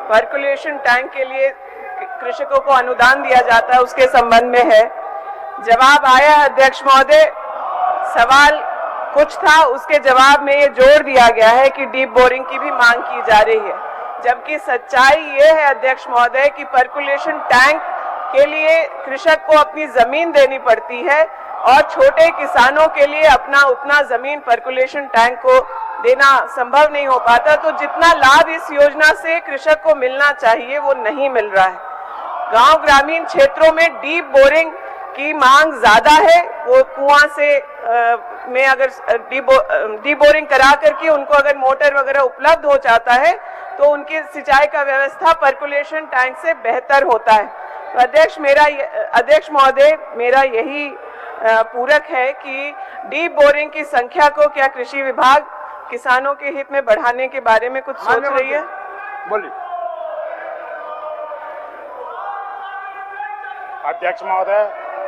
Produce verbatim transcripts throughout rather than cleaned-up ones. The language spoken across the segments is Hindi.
पर्कुलेशन टैंक के लिए कृषकों को अनुदान दिया जाता है उसके संबंध में है। जवाब आया अध्यक्ष महोदय, सवाल कुछ था, उसके जवाब में ये जोड़ दिया गया है कि डीप बोरिंग की भी मांग की जा रही है, जबकि सच्चाई ये है अध्यक्ष महोदय कि पर्कुलेशन टैंक के लिए कृषक को अपनी जमीन देनी पड़ती है और छोटे किसानों के लिए अपना उतना जमीन पर्कुलेशन टैंक को देना संभव नहीं हो पाता। तो जितना लाभ इस योजना से कृषक को मिलना चाहिए वो नहीं मिल रहा है। गांव ग्रामीण क्षेत्रों में डीप बोरिंग की मांग ज्यादा है। वो कुआं से आ, में अगर डीप बो, डीप बोरिंग करा करके उनको अगर मोटर वगैरह उपलब्ध हो जाता है तो उनकी सिंचाई का व्यवस्था पर्कुलेशन टैंक से बेहतर होता है। तो अध्यक्ष मेरा अध्यक्ष महोदय मेरा यही पूरक है कि डीप बोरिंग की संख्या को क्या कृषि विभाग किसानों के हित में बढ़ाने के बारे में कुछ सोच रही है? बोलिए। अध्यक्ष महोदय,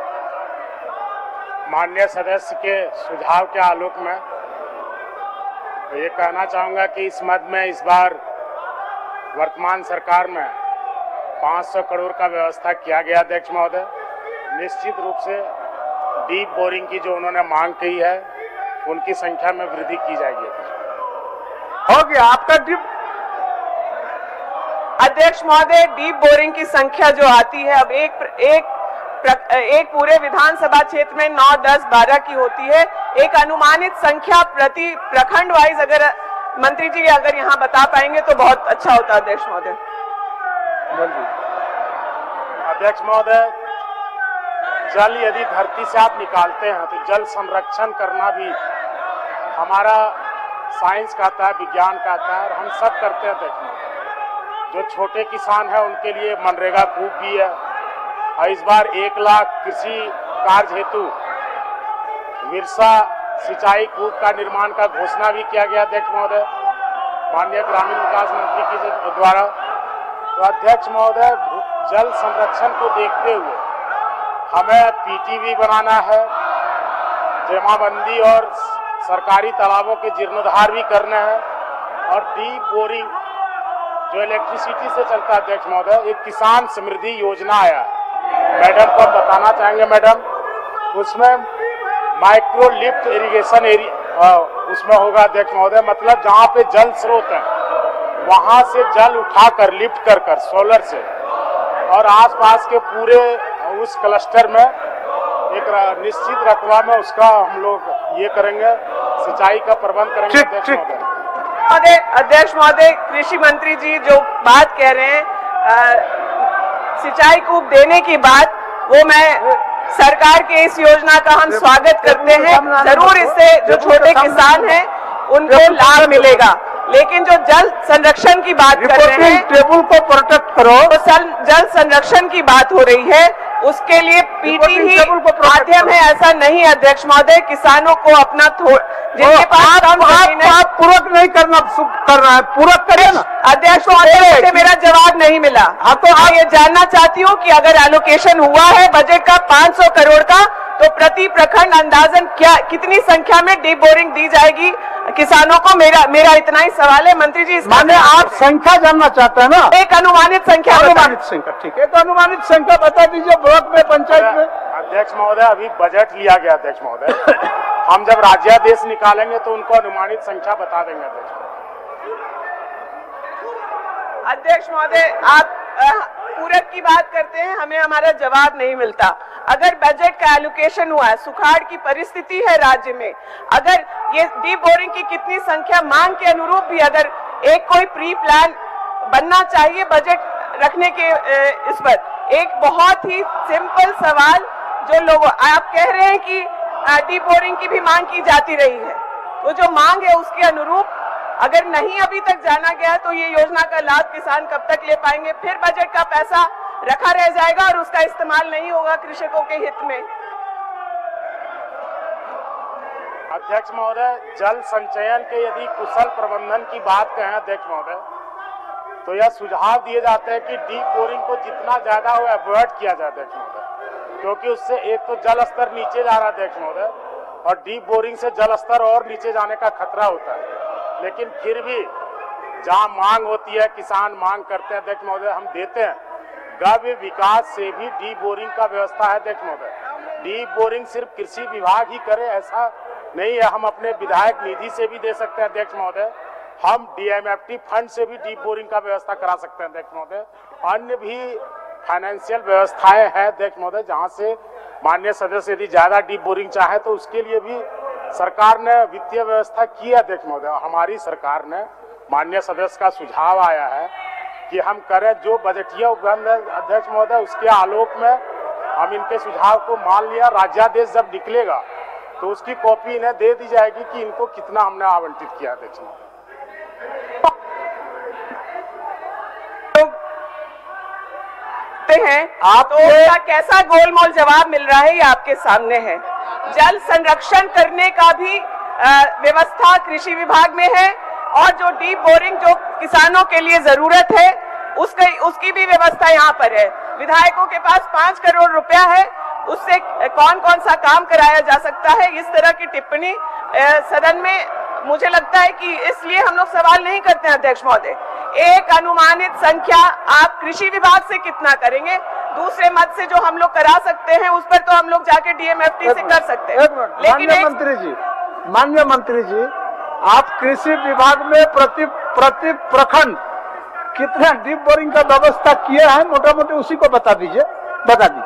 माननीय सदस्य के सुझाव के आलोक में ये कहना चाहूंगा कि इस मद में इस बार वर्तमान सरकार में पाँच सौ करोड़ का व्यवस्था किया गया। अध्यक्ष महोदय, निश्चित रूप से डीप बोरिंग की जो उन्होंने मांग की है उनकी संख्या में वृद्धि की जाएगी। हो गया आपका डीप। अध्यक्ष महोदय, डीप बोरिंग की संख्या जो आती है अब एक एक एक पूरे विधानसभा क्षेत्र में नौ, दस, बारह की होती है। एक अनुमानित संख्या प्रति प्रखंड वाइज अगर मंत्री जी अगर यहाँ बता पाएंगे तो बहुत अच्छा होता। अध्यक्ष महोदय। अध्यक्ष महोदय, जल यदि धरती से आप निकालते हैं तो जल संरक्षण करना भी हमारा साइंस कहता है, विज्ञान कहता है और हम सब करते हैं। देखिए, जो छोटे किसान हैं उनके लिए मनरेगा कूप भी है और इस बार एक लाख कृषि कार्य हेतु विरसा सिंचाई कूप का निर्माण का घोषणा भी किया गया। अध्यक्ष महोदय, माननीय ग्रामीण विकास मंत्री के द्वारा। तो अध्यक्ष महोदय, जल संरक्षण को देखते हुए हमें पीटीवी बनाना है, जमाबंदी और सरकारी तालाबों के जीर्णोद्धार भी करना है और डीप बोरिंग जो इलेक्ट्रिसिटी से चलता है। अध्यक्ष महोदय, एक किसान समृद्धि योजना आया है, मैडम को हम बताना चाहेंगे। मैडम, उसमें माइक्रो लिफ्ट इरिगेशन एरिया उसमें होगा। अध्यक्ष महोदय, मतलब जहाँ पे जल स्रोत है वहाँ से जल उठाकर लिफ्ट कर कर सोलर से और आसपास के पूरे उस क्लस्टर में एक निश्चित रकबा में उसका हम लोग ये करेंगे, सिंचाई का प्रबंध करेंगे। अध्यक्ष महोदय, अध्यक्ष महोदय, कृषि मंत्री जी जो बात कह रहे हैं सिंचाई कूप देने की बात, वो मैं सरकार के इस योजना का हम स्वागत करते हैं। जरूर इससे जो छोटे किसान हैं उनको लाभ मिलेगा, लेकिन जो जल संरक्षण की बात कर रहे हैं, टेबल को प्रोटेक्ट करो, तो जल संरक्षण की बात हो रही है, उसके लिए पीटी ही माध्यम है ऐसा नहीं। अध्यक्ष महोदय, किसानों को अपना जिनके पास आप, आप, आप पूरक नहीं करना कर रहा है, पूरक करिए ना। अध्यक्ष महोदय, मेरा जवाब नहीं मिला। हाँ, तो मैं ये जानना चाहती हूँ कि अगर एलोकेशन हुआ है बजट का पाँच सौ करोड़ का, तो प्रति प्रखंड अंदाजन क्या कितनी संख्या में डीप बोरिंग दी जाएगी किसानों को? मेरा मेरा इतना ही सवाल है मंत्री जी। माने आप संख्या जानना चाहते हैं ना? एक अनुमानित संख्या। अनुमानित संख्या, ठीक है, तो अनुमानित संख्या बता दीजिए ब्लॉक में, पंचायत में। अध्यक्ष महोदय, अभी बजट लिया गया। अध्यक्ष महोदय, हम जब राज्यादेश निकालेंगे तो उनको अनुमानित संख्या बता देंगे। अध्यक्ष महोदय, आप पूरक की बात करते हैं, हमें हमारा जवाब नहीं मिलता। अगर बजट का एलोकेशन हुआ है, सुखाड़ की परिस्थिति है राज्य में, अगर ये डीप बोरिंग की कितनी संख्या मांग के अनुरूप भी अगर एक कोई प्री प्लान बनना चाहिए बजट रखने के इस पर। एक बहुत ही सिंपल सवाल, जो लोग आप कह रहे हैं कि डीप बोरिंग की भी मांग की जाती रही है, तो जो मांग है उसके अनुरूप अगर नहीं अभी तक जाना गया तो ये योजना का लाभ किसान कब तक ले पाएंगे? फिर बजट का पैसा रखा रह जाएगा और उसका इस्तेमाल नहीं होगा कृषकों के हित में। अध्यक्ष महोदय, जल संचयन के यदि कुशल प्रबंधन की बात कहें अध्यक्ष महोदय, तो यह सुझाव दिए जाते हैं कि डीप बोरिंग को जितना ज्यादा हो अवॉइड किया जाए अध्यक्ष महोदय, क्योंकि उससे एक तो जल स्तर नीचे जा रहा है अध्यक्ष महोदय, और डीप बोरिंग से जल स्तर और नीचे जाने का खतरा होता है। लेकिन फिर भी जहाँ मांग होती है, किसान मांग करते हैं अध्यक्ष महोदय, हम देते हैं। गव्य विकास से भी डीप बोरिंग का व्यवस्था है अध्यक्ष महोदय। डीप बोरिंग सिर्फ कृषि विभाग ही करे ऐसा नहीं है, हम अपने विधायक निधि से भी दे सकते हैं अध्यक्ष महोदय। हम डीएमएफटी फंड से भी डीप बोरिंग का व्यवस्था करा सकते हैं अध्यक्ष महोदय। अन्य भी फाइनेंशियल व्यवस्थाएं हैं अध्यक्ष महोदय, जहां से माननीय सदस्य यदि ज्यादा डीप बोरिंग चाहे तो उसके लिए भी सरकार ने वित्तीय व्यवस्था की है अध्यक्ष महोदय। हमारी सरकार ने, माननीय सदस्य का सुझाव आया है कि हम करें जो बजटीय उपबंध अध्यक्ष महोदय, उसके आलोक में हम इनके सुझाव को मान लिया। राज्यादेश जब निकलेगा तो उसकी कॉपी इन्हें दे दी जाएगी कि इनको कितना हमने आवंटित किया अध्यक्ष महोदय। हैं आप तो उसका कैसा गोलमोल जवाब मिल रहा है ये आपके सामने है। जल संरक्षण करने का भी व्यवस्था कृषि विभाग में है और जो डीप बोरिंग जो किसानों के लिए जरूरत है उसके उसकी भी व्यवस्था यहाँ पर है। विधायकों के पास पांच करोड़ रुपया है, उससे कौन कौन सा काम कराया जा सकता है, इस तरह की टिप्पणी सदन में मुझे लगता है कि इसलिए हम लोग सवाल नहीं करते हैं अध्यक्ष महोदय। एक अनुमानित संख्या आप कृषि विभाग से कितना करेंगे, दूसरे मत से जो हम लोग करा सकते हैं उस पर तो हम लोग जाके डीएमएफटी से कर सकते हैं। लेकिन माननीय मंत्री जी, माननीय मंत्री जी, आप कृषि विभाग में प्रति प्रति प्रखंड कितना डीप बोरिंग का व्यवस्था किए हैं, मोटा मोटी उसी को बता दीजिए, बता दीजिए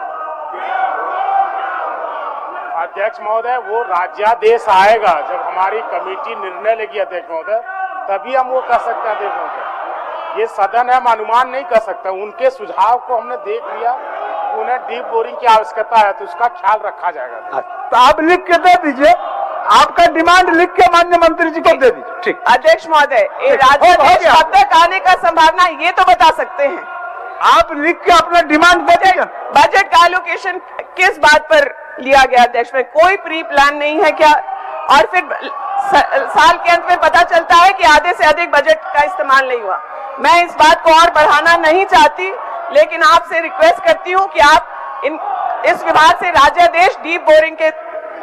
अध्यक्ष महोदय। वो राज्यादेश आएगा जब हमारी कमेटी निर्णय लेगी अध्यक्ष महोदय, तभी हम वो कर सकते हैं अध्यक्ष महोदय। ये सदन है, हम अनुमान नहीं कर सकते। उनके सुझाव को हमने देख लिया, उन्हें डीप बोरिंग की आवश्यकता है तो उसका ख्याल रखा जाएगा। तो आप लिख के दे दीजिए, आपका डिमांड लिख के माननीय मंत्री जी को दे दीजिए। ठीक अध्यक्ष महोदय, राज्यादेश कब तक आने का संभावना है ये तो बता सकते हैं आप? लिख के अपना डिमांड दे दीजिए। बजट का एलोकेशन किस बात पर लिया गया अध्यक्ष में? कोई प्री प्लान नहीं है क्या? और फिर साल के अंत में पता चलता है कि आधे से अधिक बजट का इस्तेमाल नहीं हुआ। मैं इस बात को और बढ़ाना नहीं चाहती, लेकिन आपसे रिक्वेस्ट करती हूं कि आप इन इस विभाग से राज्यादेश डीप बोरिंग के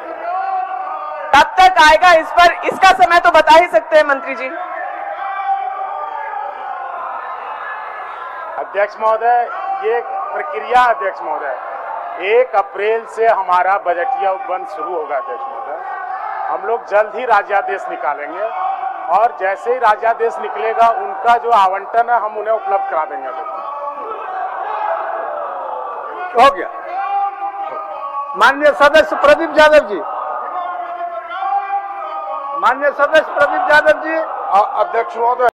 कब तक आएगा, इस पर इसका समय तो बता ही सकते हैं मंत्री जी। अध्यक्ष महोदय, ये प्रक्रिया अध्यक्ष महोदय, एक अप्रैल से हमारा बजटीय उपबंध शुरू होगा अध्यक्ष महोदय। हम लोग जल्द ही राज्यादेश निकालेंगे और जैसे ही राज्यादेश निकलेगा उनका जो आवंटन है हम उन्हें उपलब्ध करा देंगे। हो गया। माननीय सदस्य प्रदीप यादव जी, माननीय सदस्य प्रदीप यादव जी। अध्यक्ष महोदय।